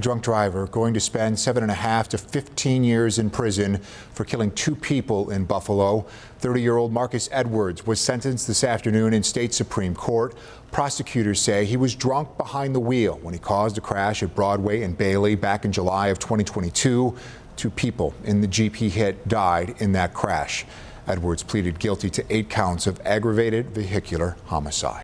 Drunk driver going to spend 7.5 to 15 years in prison for killing 2 people in Buffalo. 30-year-old Marcus Edwards was sentenced this afternoon in state Supreme Court. Prosecutors say he was drunk behind the wheel when he caused a crash at Broadway and Bailey back in July of 2022. 2 people in the Jeep he hit died in that crash. Edwards pleaded guilty to 8 counts of aggravated vehicular homicide.